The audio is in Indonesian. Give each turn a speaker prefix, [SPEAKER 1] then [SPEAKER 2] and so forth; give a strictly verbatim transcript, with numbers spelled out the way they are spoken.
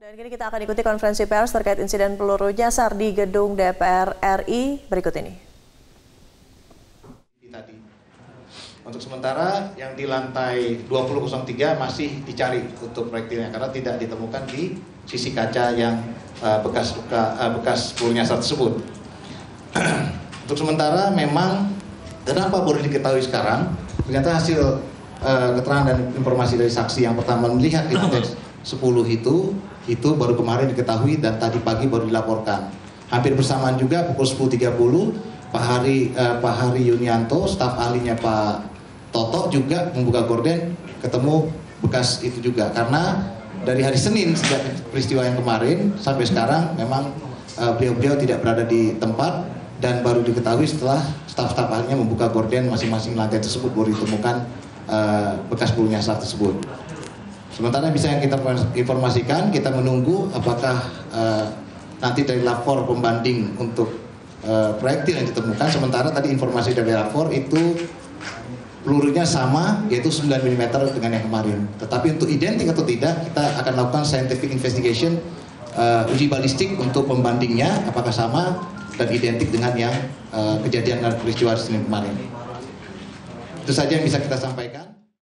[SPEAKER 1] Dan kini kita akan ikuti konferensi pers terkait insiden peluru nyasar di gedung D P R R I berikut ini.
[SPEAKER 2] Tadi. Untuk sementara yang di lantai dua puluh nol tiga masih dicari untuk proyektilnya karena tidak ditemukan di sisi kaca yang uh, bekas luka, uh, bekas peluru nyasar tersebut. Untuk sementara memang kenapa baru diketahui sekarang? Ternyata hasil uh, keterangan dan informasi dari saksi yang pertama melihat di lantai sepuluh itu itu baru kemarin diketahui dan tadi pagi baru dilaporkan. Hampir bersamaan juga pukul sepuluh tiga puluh Pak Hari uh, Pak Hari Yunianto, staf ahlinya Pak Toto juga membuka gorden ketemu bekas itu juga karena dari hari Senin sejak peristiwa yang kemarin sampai sekarang memang beliau-beliau uh, tidak berada di tempat dan baru diketahui setelah staf-staf ahlinya membuka gorden masing-masing lantai tersebut baru ditemukan uh, bekas peluru nyasar tersebut. Sementara bisa yang kita informasikan, kita menunggu apakah uh, nanti dari lapor pembanding untuk uh, proyektil yang ditemukan. Sementara tadi informasi dari lapor itu pelurunya sama, yaitu sembilan milimeter dengan yang kemarin. Tetapi untuk identik atau tidak, kita akan lakukan scientific investigation, uh, uji balistik untuk pembandingnya, apakah sama dan identik dengan yang uh, kejadian dan peristiwa Senin kemarin. Itu saja yang bisa kita sampaikan.